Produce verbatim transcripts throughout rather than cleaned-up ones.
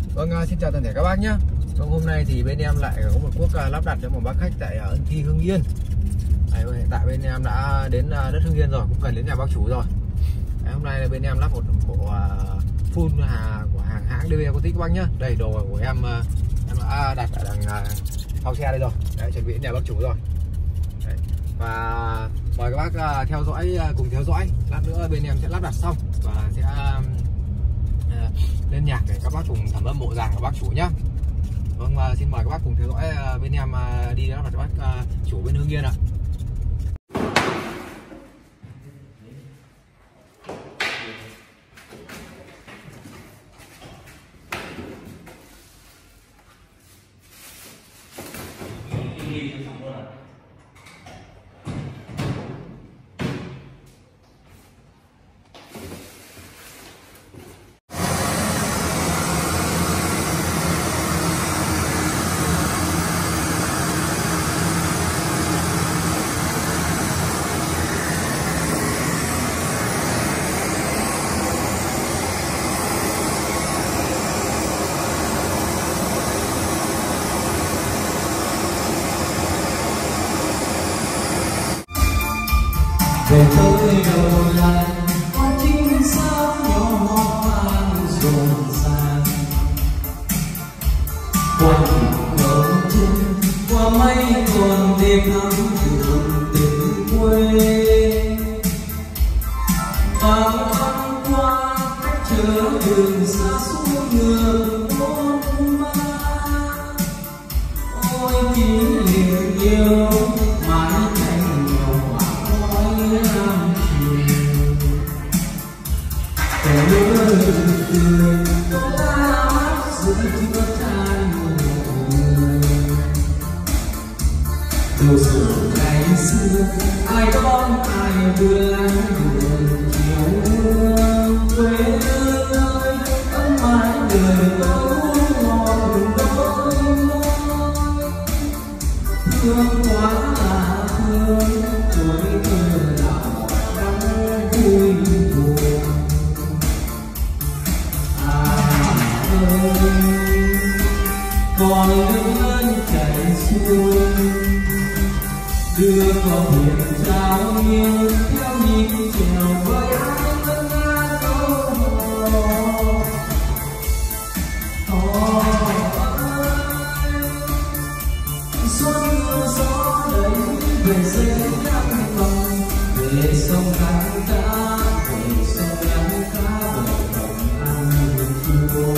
Vâng, xin chào toàn thể các bác nhé. Trong hôm nay thì bên em lại có một cuốc lắp đặt cho một bác khách tại Ân Thi, Hưng Yên. Đấy, hiện tại bên em đã đến đất Hưng Yên rồi, cũng gần đến nhà bác chủ rồi. Đấy, hôm nay bên em lắp một bộ full hà của hàng hãng đê vê Acoustic các bác nhé. Đây đồ của em em đã đặt ở đằng sau xe đây rồi. Đấy, chuẩn bị đến nhà bác chủ rồi. Đấy. Và mời các bác theo dõi, cùng theo dõi. Lát nữa bên em sẽ lắp đặt xong và sẽ lên nhạc để các bác cùng thẩm âm bộ dàn của bác chủ nhé. Vâng, và xin mời các bác cùng theo dõi bên em đi lắp đặt cho bác chủ bên Hưng Yên ạ. Về tới đầu làng con chim sao nhỏ vang rộn ràng, qua những cầu chân qua mây còn đêm thắm đường tình quê, và băng qua cách chở đường xa xuống ngược bốn ma. Ôi kỷ niệm yêu mãi cạnh nhau làm chiều, kẻ nhớ rừng cười có ta mắt giữ chưa than người. Đồ sử ngày xưa ai đón ai đưa láng đường chiều quê ơi, ấm mãi đời gấu ngọt đôi môi. Thương quá là thương tuổi thơ lão đắm vui buồn. À ơi còn nước ơn chảy xuôi, đưa con thuyền trao nghiêng theo nhịp chèo với ai ngân nga câu hò. Hò ơi xuân mưa gió đầy về dễ nắng vòng, về sông cạn cá, về sông lắng cá, về đồng ăn chua.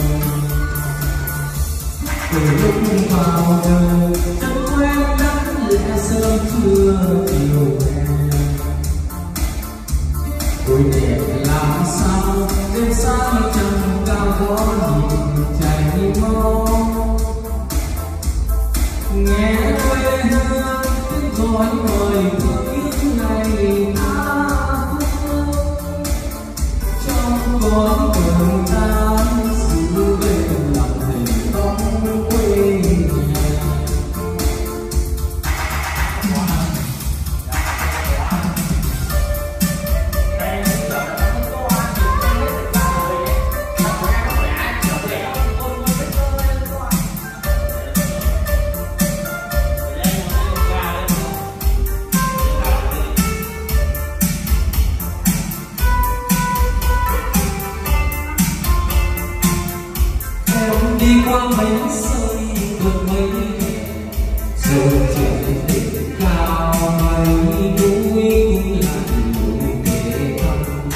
Từ lúc vào đời chân quen nắng lẽ sớm trưa chiều hè, đôi đẹp làm sao đêm sáng trăng cao có nhìn chảy mau. Nghe quê hương tiếng gọi mời tiếng này tha phương, trong con đường ta giữ về lòng hình bóng quê nhà. Đi qua mấy sơi vượt mấy rồi trời đỉnh cao mấy núi cũng là núi kề thăm.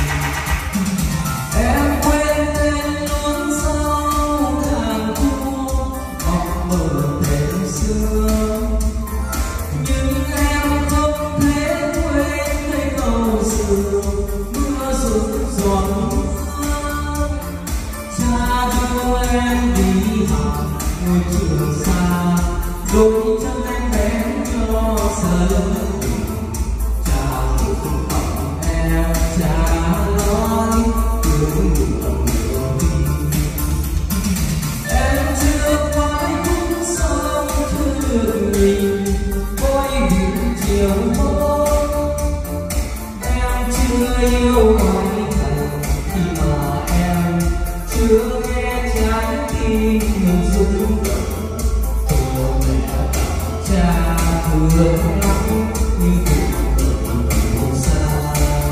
Em quên tên luôn sau thang thua học mở thêm xưa, nhưng em không thể quên thấy câu xưa mưa rụng giọt mưa. Cha đưa em đi học ngôi trường xa, đôi chân em bén cho giờ lớn. Cha cũng tặng em cha nói thương lòng người. Em chưa phải cũng sớm thương mình mỗi những chiều mơ. Em chưa yêu ai thật khi mà em chưa nghe trái tim mình xung của mẹ cha thương lắm như tình xa.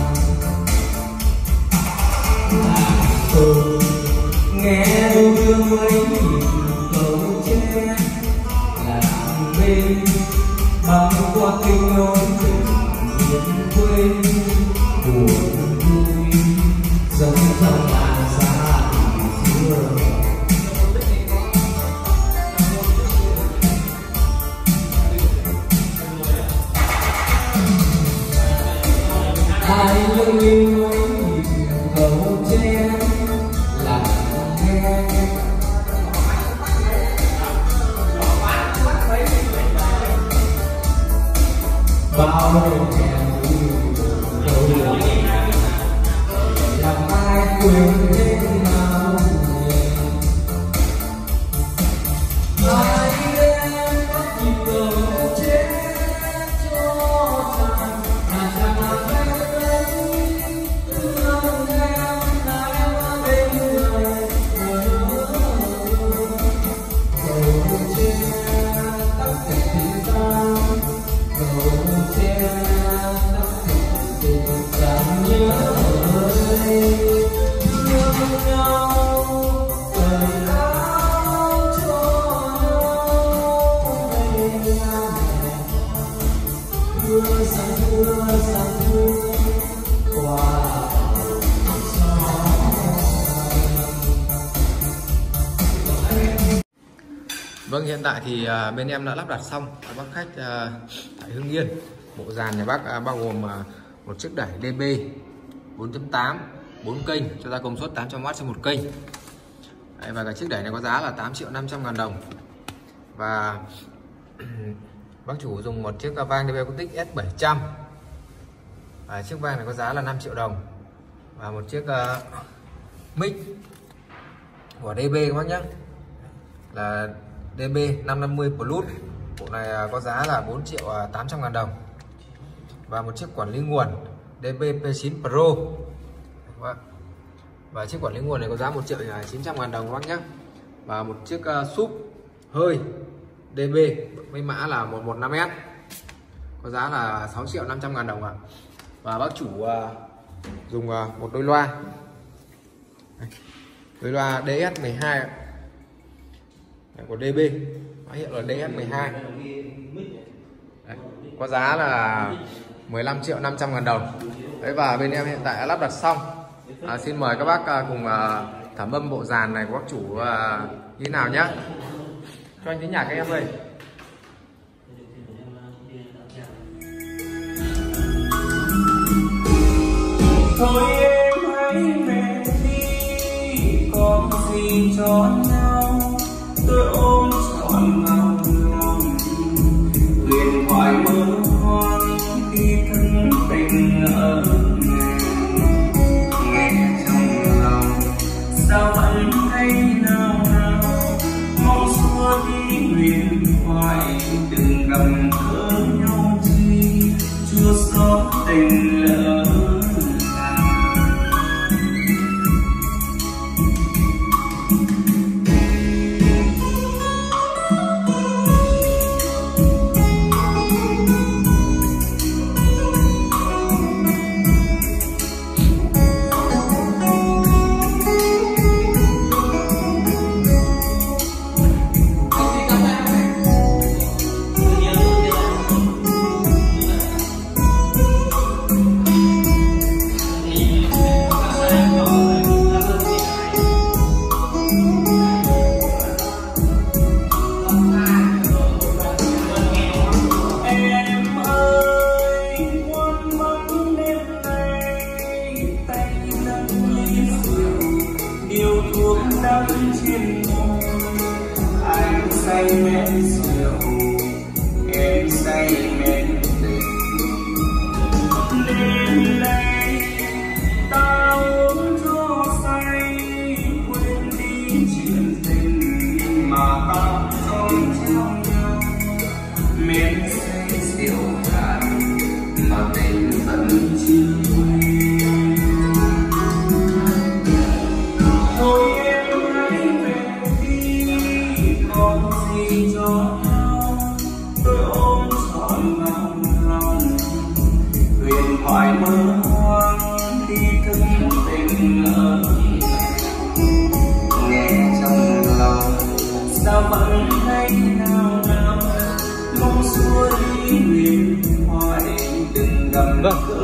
Tôi nghe yêu thương mấy câu tre làm bên băng qua kinh nỗi tình miền quê buồn vui dần trong làn xa xưa. Ai lưng linh mấy câu tre làm nghe bao đêm làm ai quên đến nào ai em bắt nhịp cầu chết cho chàng là chàng là em lấy thương em là em bên người cầu chết tặng tình tình ta cầu chết tặng tình tình chẳng nhớ ơi thương nhau cởi áo cho nhau về nhà mẹ mưa sáng mưa sáng mưa qua Vâng, hiện tại thì uh, bên em đã lắp đặt xong bác khách uh, tại Hưng Yên. Bộ dàn nhà bác uh, bao gồm uh, một chiếc đẩy đê bê bốn chấm tám, bốn kênh cho ra công suất tám trăm oát trên một kênh. Đấy, và cái chiếc đẩy này có giá là tám triệu năm trăm ngàn đồng. Và bác chủ dùng một chiếc vang đê bê Acoustic S bảy trăm. Và chiếc vang này có giá là năm triệu đồng. Và một chiếc uh, mic của đê bê các bác nhé, là đê bê năm năm mươi Plus. Bộ này có giá là bốn triệu tám trăm ngàn đồng. Và một chiếc quản lý nguồn đê bê P chín Pro. Và chiếc quản lý nguồn này có giá một triệu chín trăm ngàn đồng các bác nhé. Và một chiếc uh, súp hơi đê bê với mã là một một năm S có giá là sáu triệu năm trăm ngàn đồng ạ. Và bác chủ uh, dùng uh, một đôi loa đây. Đôi loa D S mười hai của đê bê, mã hiệu là D S mười hai. Đấy, có giá là mười lăm triệu năm trăm ngàn đồng. Đấy, và bên em hiện tại đã lắp đặt xong. À, xin mời các bác cùng uh, thẩm âm bộ dàn này của bác chủ uh, như thế nào nhé. Cho anh tiếng nhạc các em ơi. Thôi em hãy về đi, còn gì cho nhau. Tôi ôm trọn vào lòng, huyền thoại mơ hoang khi thân tình ở ngàn. Nghe trong lòng sao vẫn thấy nào nào, mong xua đi huyền thoại đừng cầm cỡ nhau chi, chua xót tình lỡ. Trên môi anh say mến rượu, em say mến tình. Đêm nay ta uống cho say, quên đi chuyện tình mà ta trông trong nhau. Mến say rượu cạn mà tình vẫn chưa quên. Thôi em hãy về đi,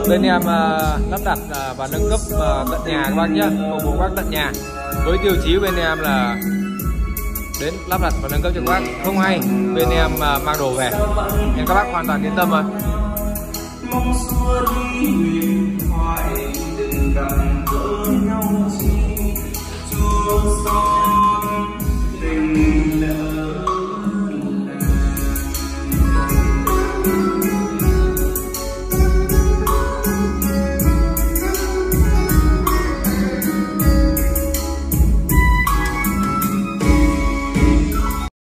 bên em uh, lắp đặt uh, và nâng cấp uh, tận nhà các bác nhé, phục vụ các bác tận nhà. Với tiêu chí bên em là đến lắp đặt và nâng cấp cho các bác, không hay bên em uh, mang đồ về nên các bác hoàn toàn yên tâm rồi. Mong xua đi huyền thoại đừng cần cỡ nhau chi, chúa